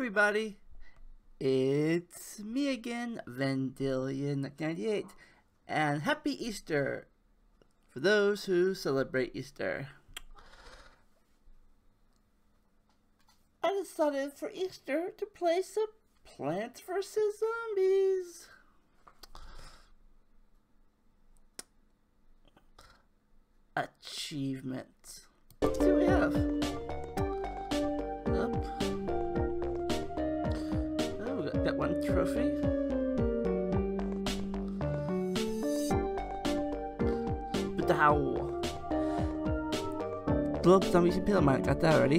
everybody, it's me again, Vendilion98, and happy Easter for those who celebrate Easter. I decided for Easter to play some Plants vs. Zombies. Achievements. Let's see what we have. Got one trophy. But the howl. Blow up zombies and pillow mine. Got that already.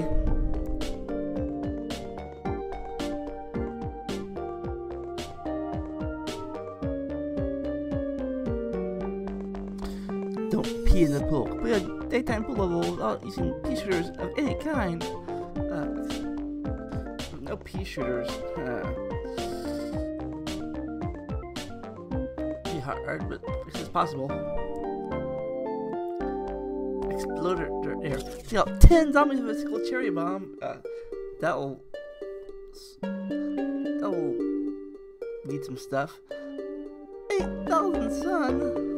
Don't pee in the pool. We have daytime pool level without using pea shooters of any kind. No pea shooters. Hard, but this is possible. Exploder air. See how 10 zombies with a single cherry bomb. That'll need some stuff. 8,000 sun.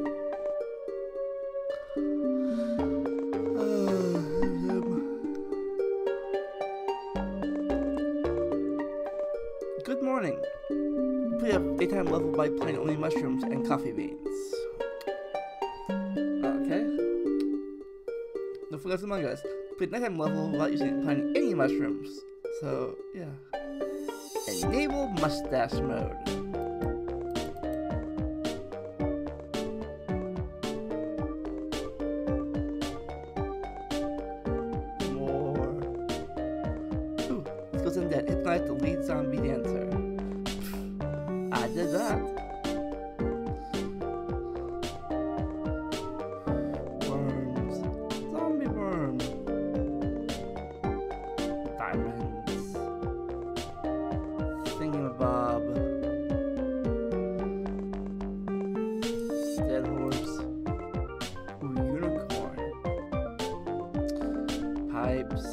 Good morning. We have daytime level by playing only mushrooms and coffee beans. Okay. No Forgotten Among Us. Played nighttime level without playing any mushrooms. So, yeah. Enable mustache mode. More. Ooh, this goes in that. Hypnotize the lead zombie dancer. I did that. Worms. Zombie worm. Diamonds. Thingamabob. Dead horse. Ooh, unicorn. Pipes.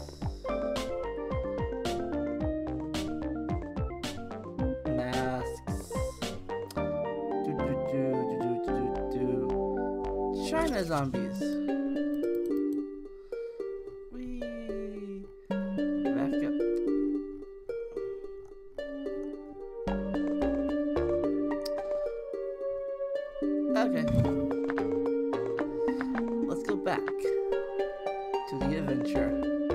China zombies. Wee. Back up. Okay. Let's go back to the adventure.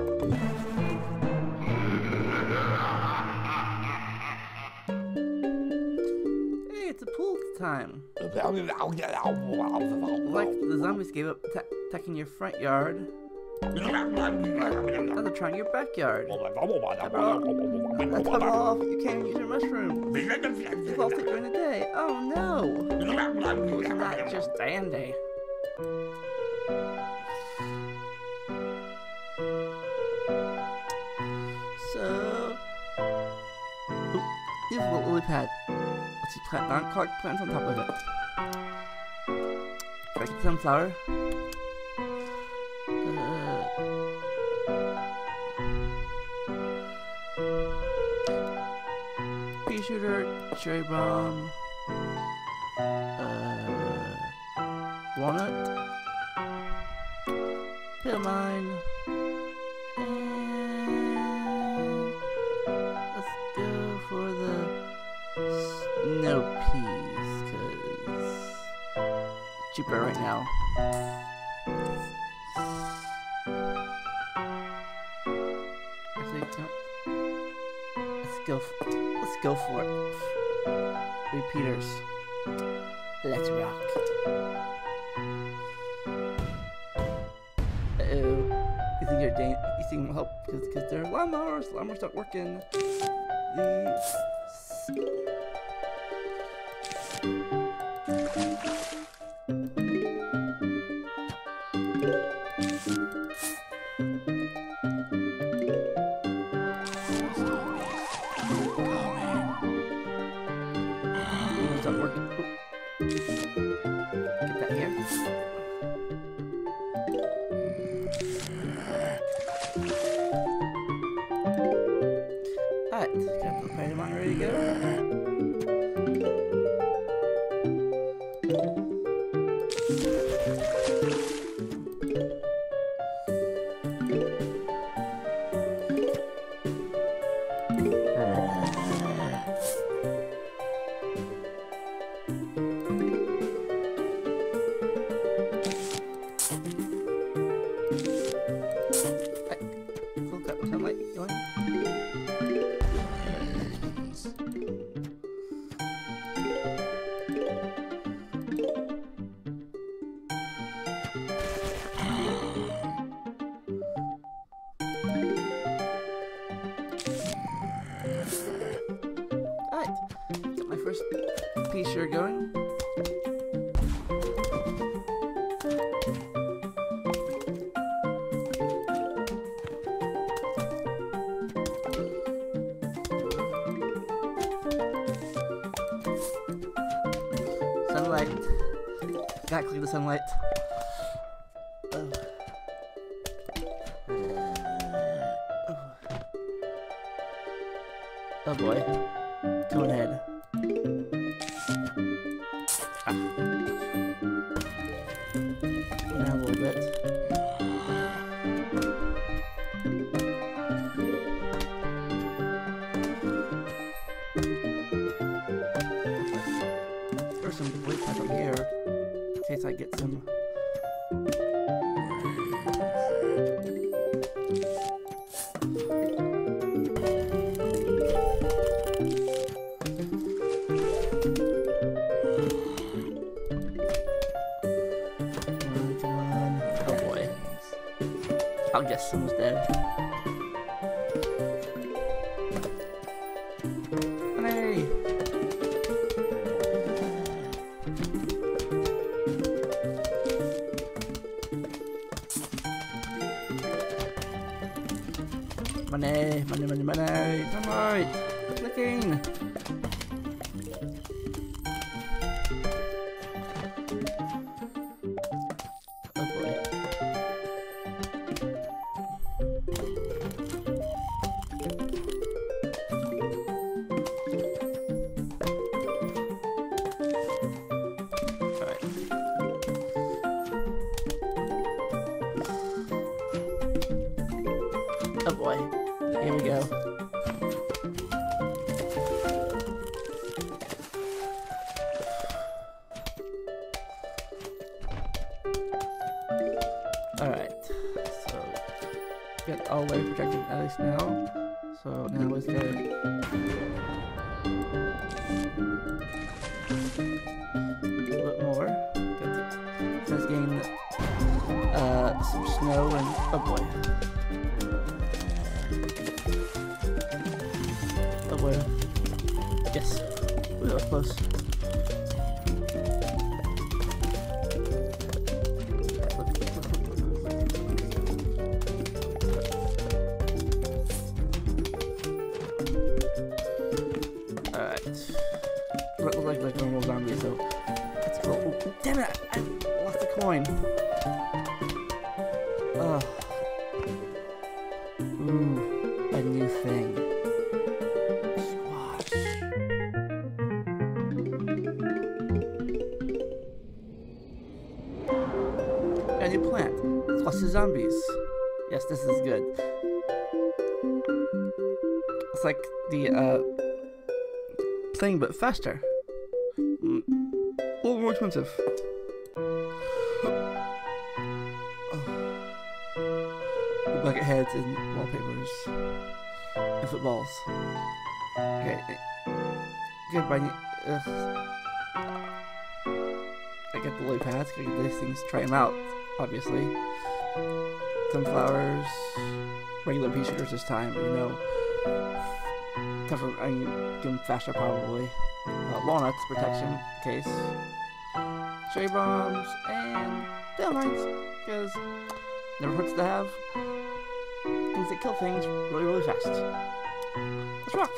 Hey, it's a pool time. Like the zombies gave up attacking your front yard. Now they're trying your backyard. That's off. You can't use your mushroom. You've all during the day. Oh no! It's not just dandy. So, here's a little lily pad. Let's see, plant non-card plants on top of it. Try to get some flour. Pea shooter, cherry bomb, walnut, pill mine, and let's go for the snow peas, cause it's cheaper right now. Let's go for it. Repeaters. Let's rock. Uh-oh. You think it'll help because their lawnmowers aren't working. Get that here. you go. Piece you're going. Sunlight. Exactly the sunlight. Oh boy. Go ahead. Now a little bit. There's some wood up here. In case I get some. I'll guess someone's dead. Hooray! Money, money, money, money! Alright! Clicking! Oh boy, here we go. Alright, so get all the way protected at least now. So now let's go. A bit more. Let's gain some snow and oh boy. Oh boy. Yes. Ooh, that was close. Alright. Look like normal zombies, so let's go. Oh, damn it! I lost the coin. Ugh. Ooh, a new thing. Squash. A new plant. Plus the zombies. Yes, this is good. It's like the thing, but faster. A little more expensive. Bucket heads and wallpapers and footballs. Okay, goodbye. I get the lily pads. I get these things. Try them out. Obviously, sunflowers, regular pea shooters this time. But, you know, I can get them faster probably. Walnuts protection case. Cherry bombs and dynamites because never hurts to have things that kill things really, really fast. Let's rock!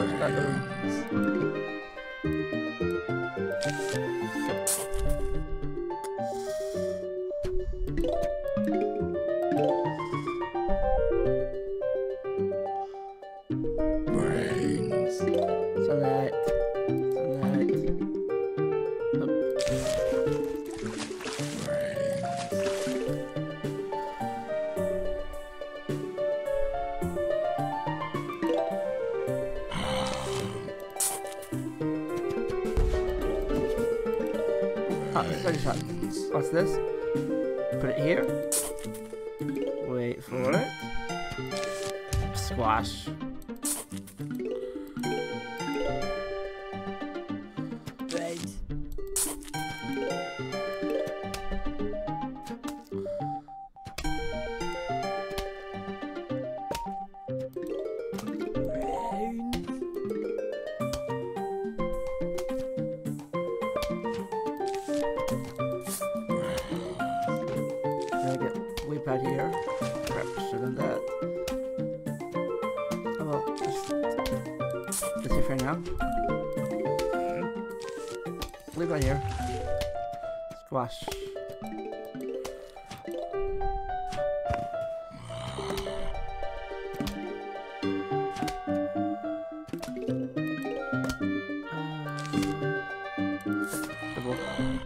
Brains. Sunlight. Study shot. What's this? Put it here. Wait for it. Squash. Right. Out here. Crap, should have done that. Oh well, that's it for now. Leave right here. Squash. Double.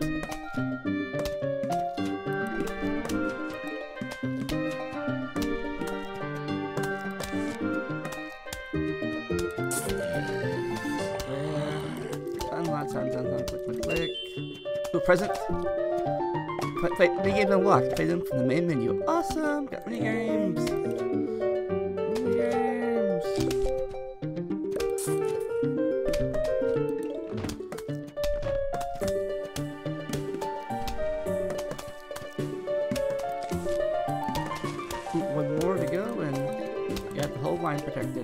Click. Ooh, present. Play mini games unlocked. Play them from the main menu. Awesome! Got mini games. Mini games. Ooh, one more to go, and you have the whole line protected.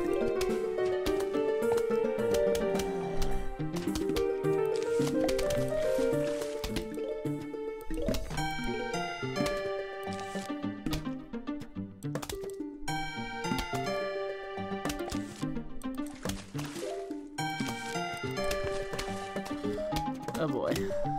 Oh boy.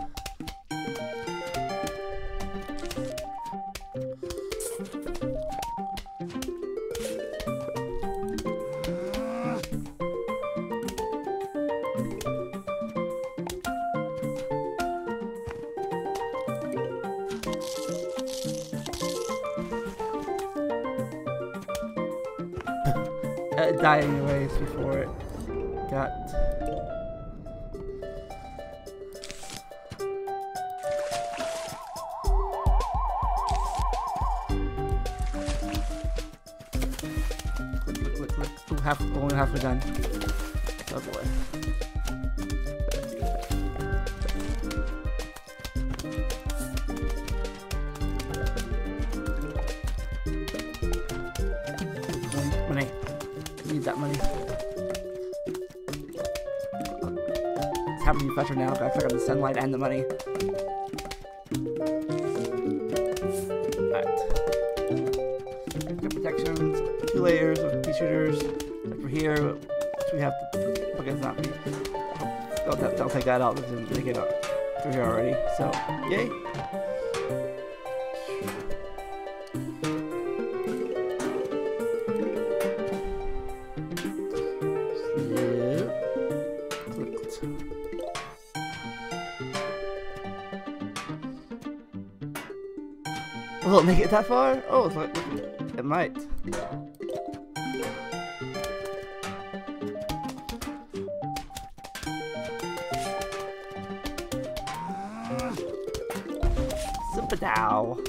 It died anyways before it got... Click. Ooh, only halfway done. Oh boy. Money. Need that money. It's happening faster now. Gotta click on the sunlight and the money. Alright. Good protections. 2 layers of pea shooters. Over here, so we have to. Okay, it's not me. I'll take that out because they get out through here already. So, yay. Will it make it that far? Oh, it might. Super Dow.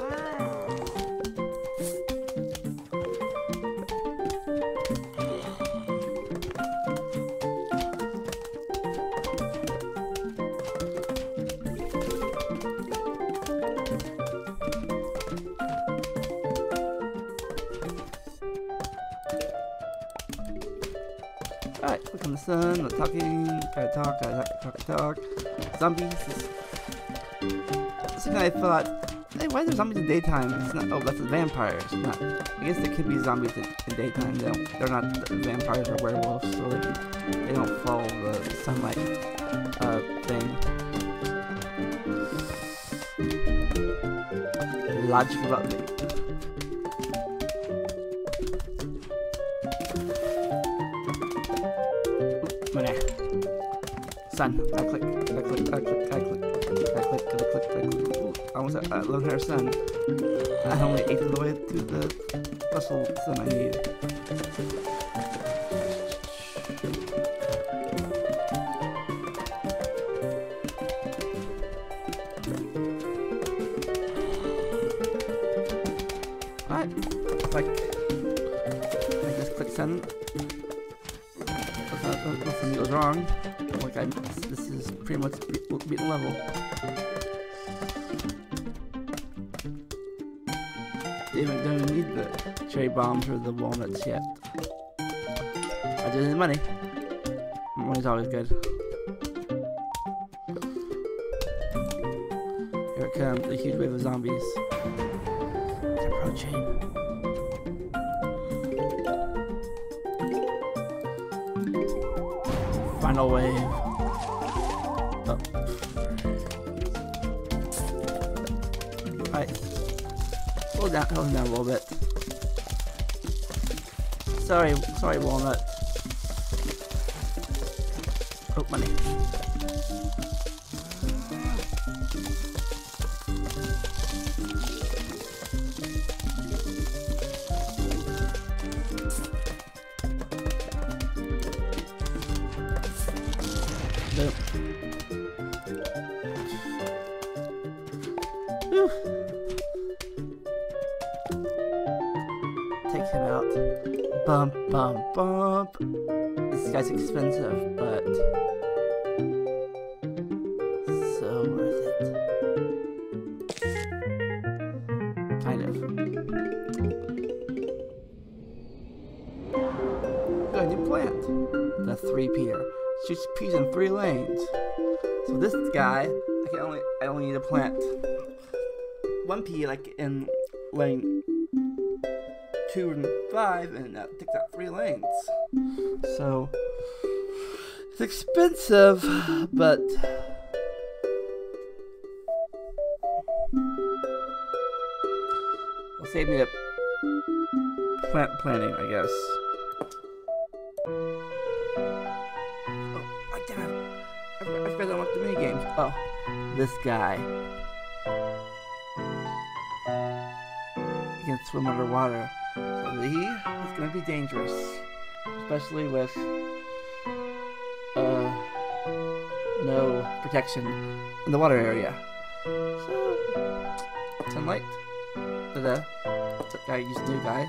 Alright, click on the sun, not talking, gotta talk. Zombies. Something I thought Hey, why are there zombies in daytime? It's not. Oh, that's the vampires. Not. I guess there could be zombies in daytime. They're not vampires or werewolves, so they don't follow the sunlight thing. Logic about it. Sun. I click. I almost lone hair sun. I only ate the way to the bustle sun I need. Alright. I just click sun. Nothing goes wrong. This is pretty much beat the level. Don't even need the cherry bombs or the walnuts yet. I just need money. Money's always good. Here it comes, a huge wave of zombies. It's approaching. Final wave. Oh. Alright. Hold down a little bit. Sorry, walnut. Oh, money. Nope. Whew. Take him out. Bump, bump, bump. This guy's expensive, but so worth it. Kind of. Good, new plant. The 3-peer. Shoots peas in 3 lanes. So this guy, I only need to plant 1 pea like in lane 2 and 5, and that takes out 3 lanes. So it's expensive, but it'll save me a planting, I guess. I forgot to unlock the mini games. Oh, this guy. He can swim underwater. So he is going to be dangerous. Especially with no protection in the water area. So, sunlight. That guy used new guy.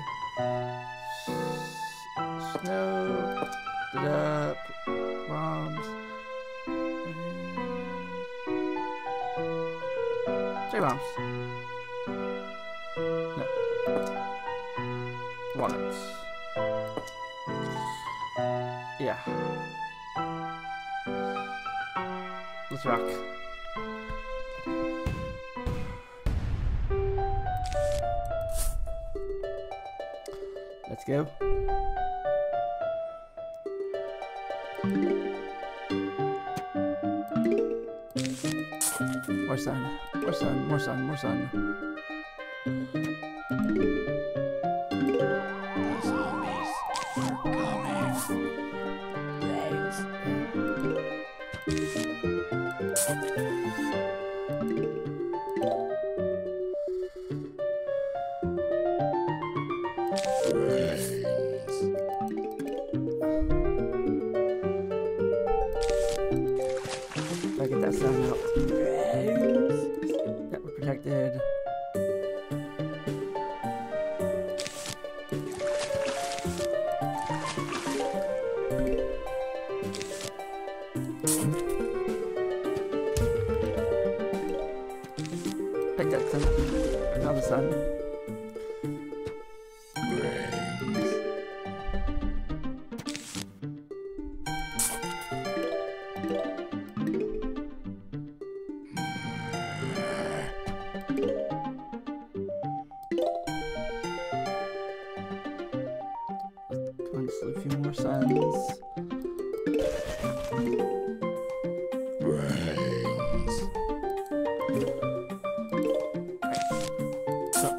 Snow. Bombs. Cherry bombs. No. Walnuts. Yeah. Let's rock. Let's go. More sun, more sun, more sun, more sun. The zombies are coming. Thanks. Gotta get that sound out. That we're protected. Take that sun. Now the sun. brains. Brains. So,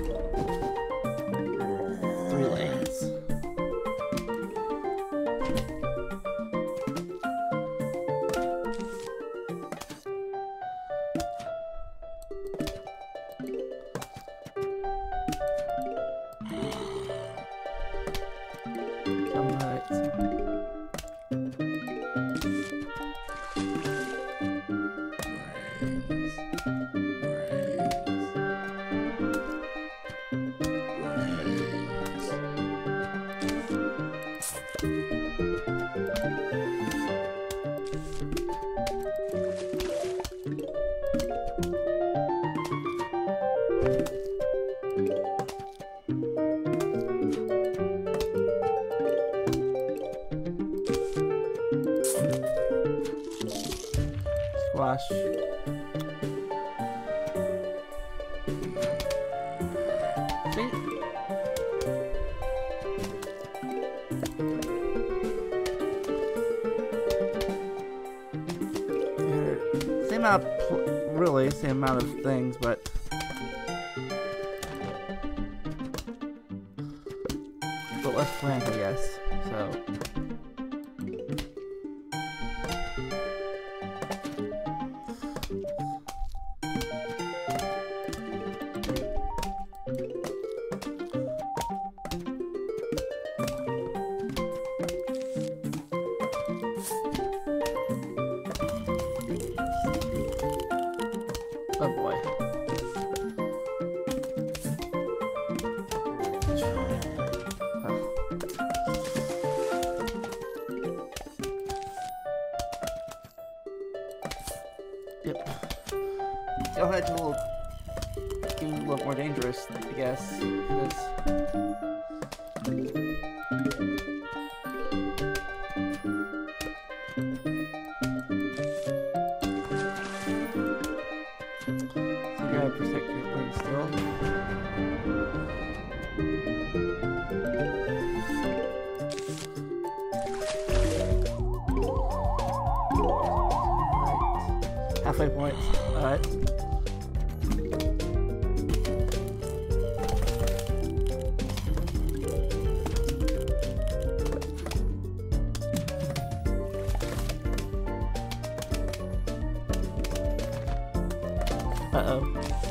3 lanes. Come right. Brains. Brains. Squash. See? Same amount of really same amount of things, but less plants, I guess. So. Oh boy. Yep. Go ahead, will be a little more dangerous, I guess. You gotta protect your brain still. Right. Halfway point. Alright. Uh-oh.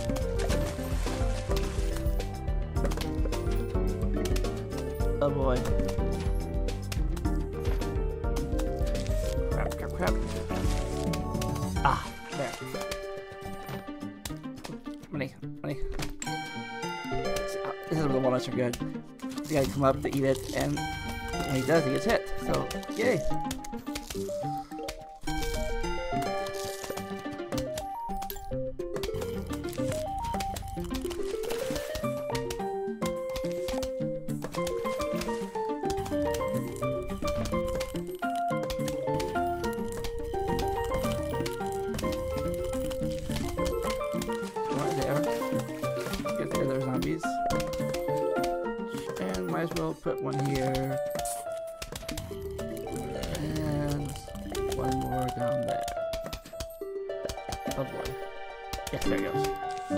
Oh boy. Crap, crap, crap. Ah, there. Money, money. This is where the walnuts are good. You gotta come up to eat it, and when he does, he gets hit. So, yay. And might as well put one here. And one more down there. Oh boy. Yes, there it goes.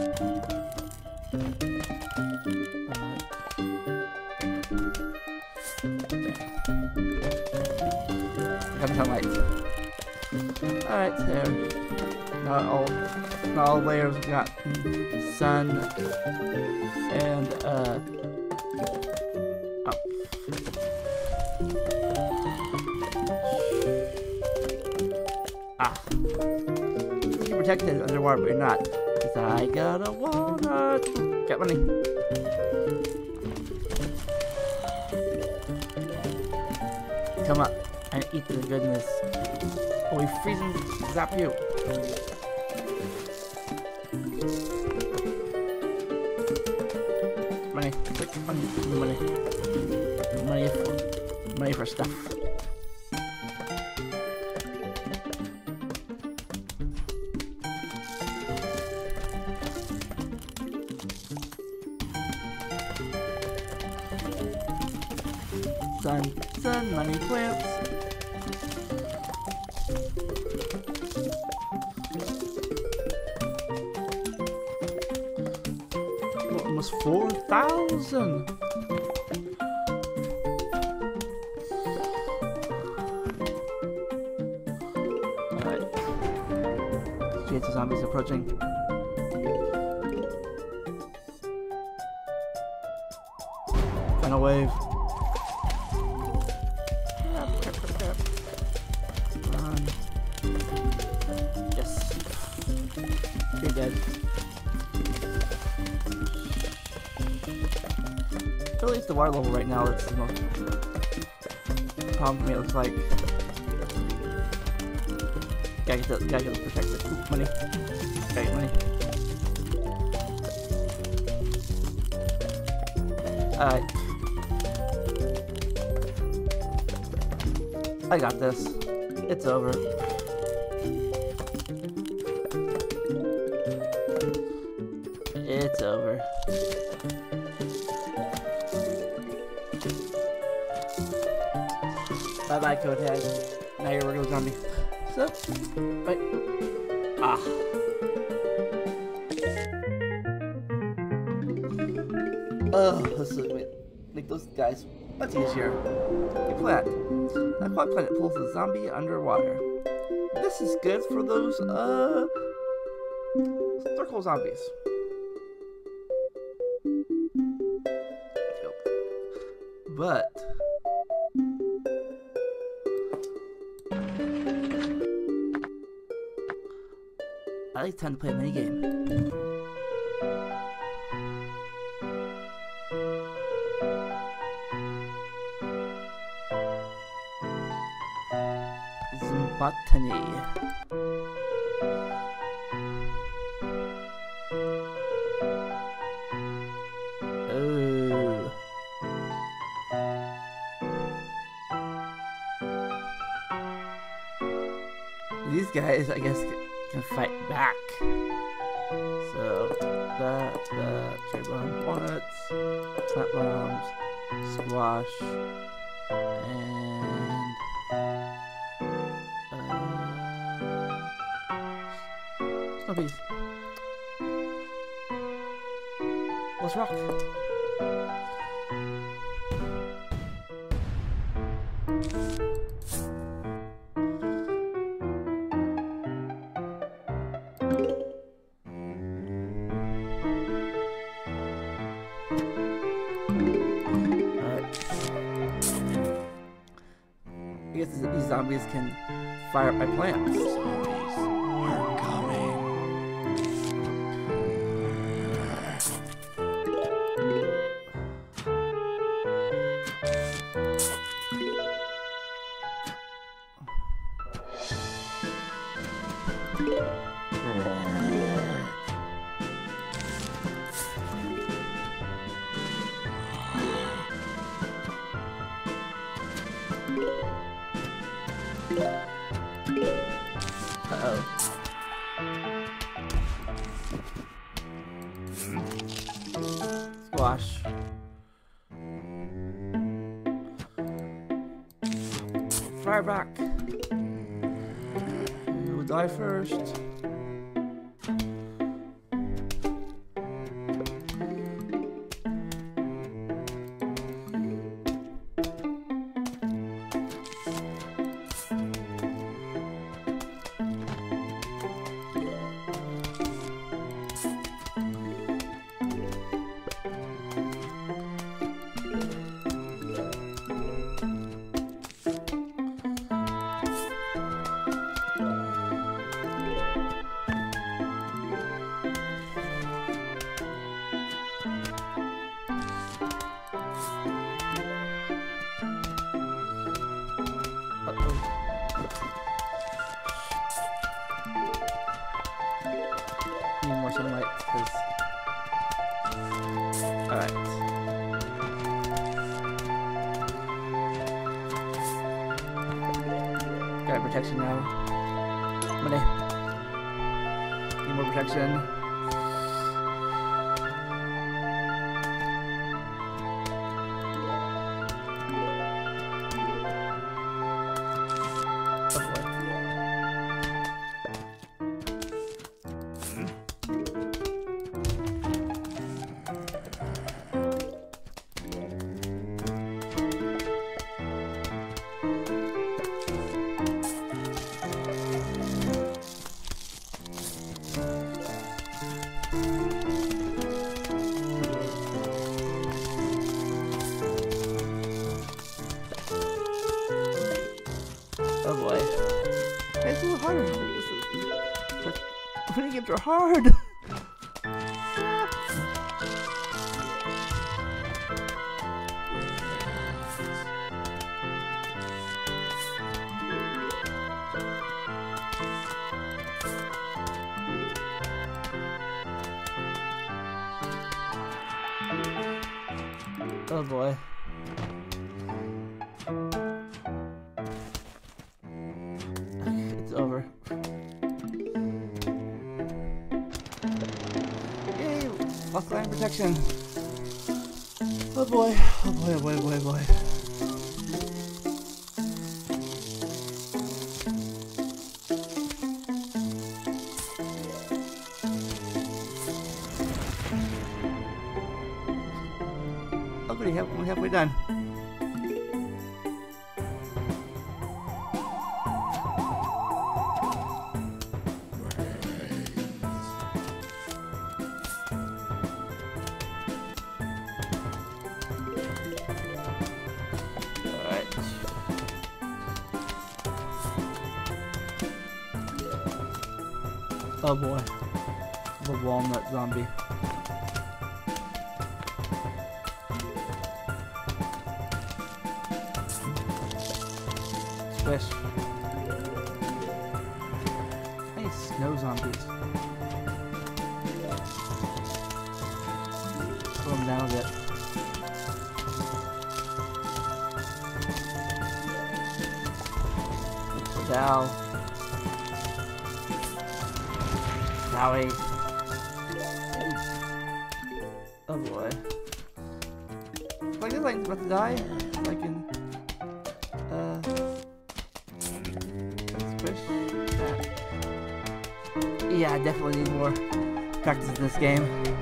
Got some lights. Alright, there. Not all layers got sun and oh. You're protected underwater, but you're not. Because I got a walnut. Get money. Come up and eat the goodness. Oh, we freeze and zap you. Money, quick, money. Money for stuff. sun, money, plants. Almost 4,000. Alright. Shades of zombies approaching. Final wave. Run. Yes. You're dead. At least the water level right now, that's the most problem for me, it looks like. Gotta get the protected. Ooh, money. Gotta get money. Alright. I got this. It's over. It's over. Bye bye, Code Head. Now you're a regular zombie. So, wait. Ah. Oh, this is make those guys much easier. A plant. That quad planet pulls a zombie underwater. This is good for those circle zombies. But I like time to play a minigame. Botany. Oh. These guys, I guess, can fight back. So that, cherry bomb, walnuts, plant bombs, squash, and snowbees. Let's rock. I guess these zombies can fire up my plants. Zombies, we're coming. Uh-oh. Squash. Fire back. You will die first. Need more sunlight, because... Alright. Got protection now. Money. Need more protection. a little harder. Mini games are hard. Oh boy. It's over. Yay! Lost line protection. Oh boy. Oh boy, oh boy, oh boy, oh boy. We're halfway done. Alright. Oh boy. The walnut zombie. Swish. Hey, snow zombies. Slow them down a bit. Down. Zowie. Oh boy. Like this thing's about to die. Like in yeah, I definitely need more practice in this game.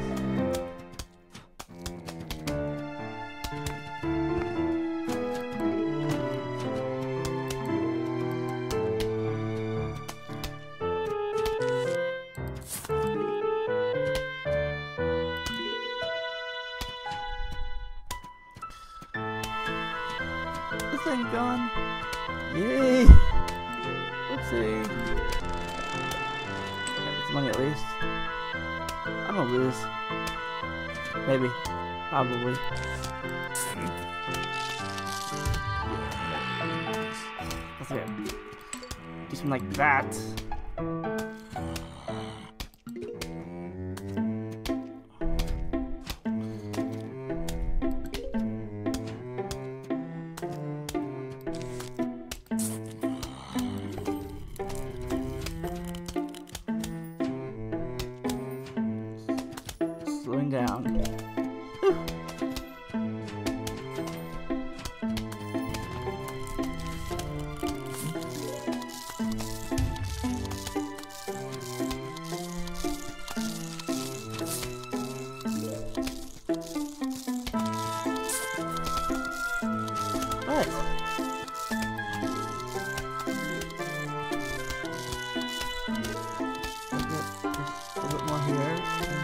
This thing's gone. Yay! Oopsie. Money at least. I'm gonna lose. Maybe. Probably. Let's do something like that. Slowing down. What? A little bit more here.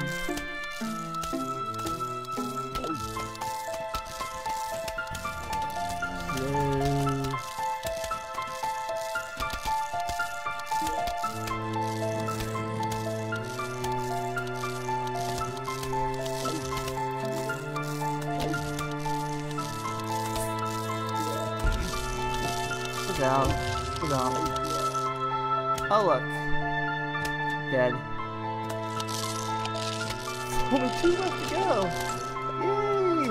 Down. Down. Oh look. Dead. Only 2 left to go. Yay!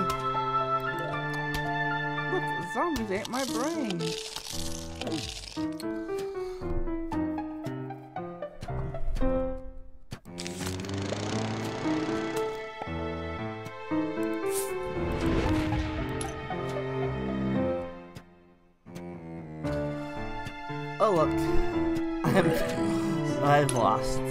Look, the zombies ate my brains. Oh look, I've lost.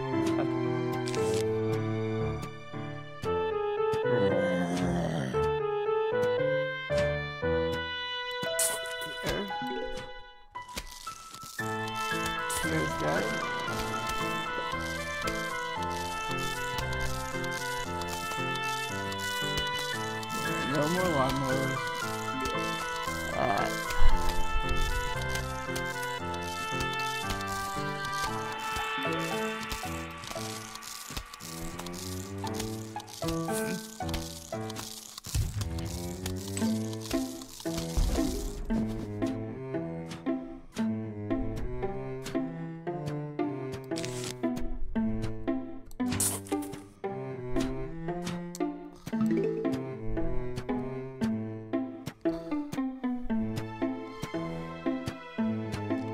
Here's that. No more lawnmowers.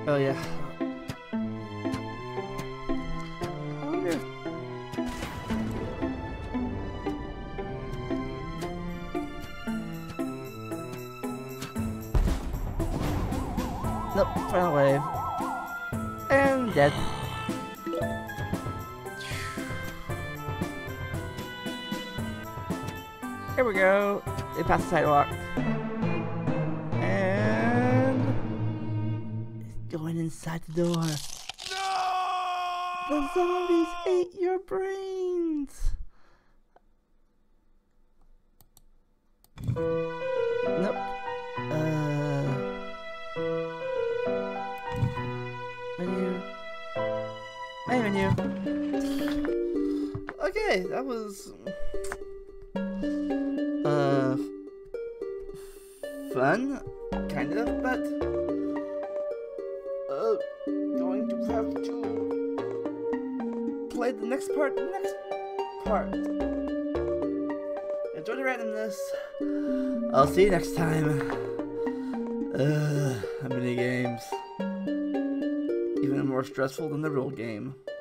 Oh yeah. I wonder if... Nope, final wave. And dead. Here we go. They passed the sidewalk. And it's going inside the door. The zombies ate your brains. Nope. Menu. Hey, menu. Okay, that was fun, kind of, but going to have to play the next part. Enjoy the randomness. I'll see you next time. Mini games. Even more stressful than the real game.